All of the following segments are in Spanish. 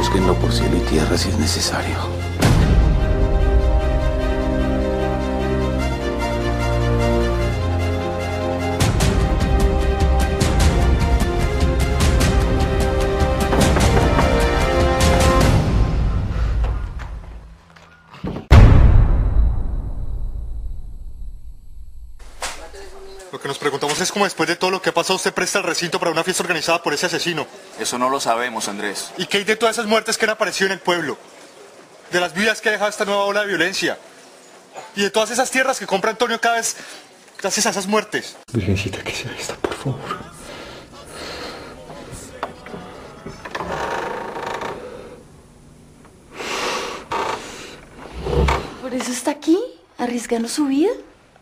Búsquenlo por cielo y tierra si es necesario. Lo que nos preguntamos es cómo después de todo lo que ha pasado usted presta el recinto para una fiesta organizada por ese asesino. Eso no lo sabemos, Andrés. ¿Y qué hay de todas esas muertes que han aparecido en el pueblo? De las vidas que ha dejado esta nueva ola de violencia. Y de todas esas tierras que compra Antonio cada vez gracias a esas muertes. Virgencita, que sea esta, por favor. ¿Por eso está aquí? ¿Arriesgando su vida?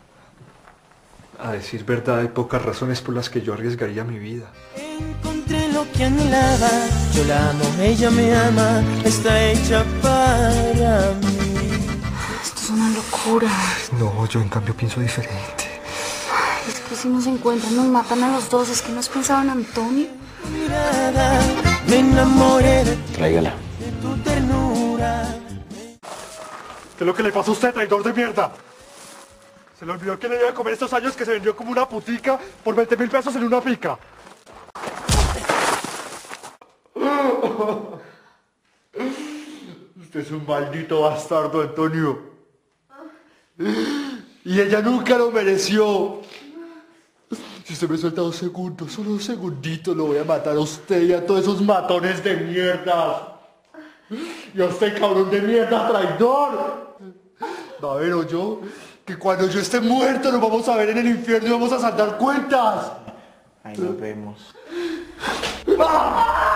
A decir verdad, hay pocas razones por las que yo arriesgaría mi vida. Encontré lo que anhelaba, yo la amo, ella me ama, está hecha para mí. Esto es una locura. No, yo en cambio pienso diferente. Después si nos encuentran nos matan a los dos. ¿Es que no has pensado en Antonio? Mirada, me enamoré de Tráigala. tu ternura. ¿Qué es lo que le pasó a usted, traidor de mierda? Se le olvidó que le iba a comer estos años que se vendió como una putica por 20.000 pesos en una pica. Usted es un maldito bastardo, Antonio. Y ella nunca lo mereció. Si usted me suelta 2 segundos, solo 2 segunditos, lo voy a matar a usted y a todos esos matones de mierda. Y a usted, cabrón de mierda, traidor. Va a ver, o yo, que cuando yo esté muerto nos vamos a ver en el infierno y vamos a saldar cuentas. Ahí nos vemos. ¡Ah!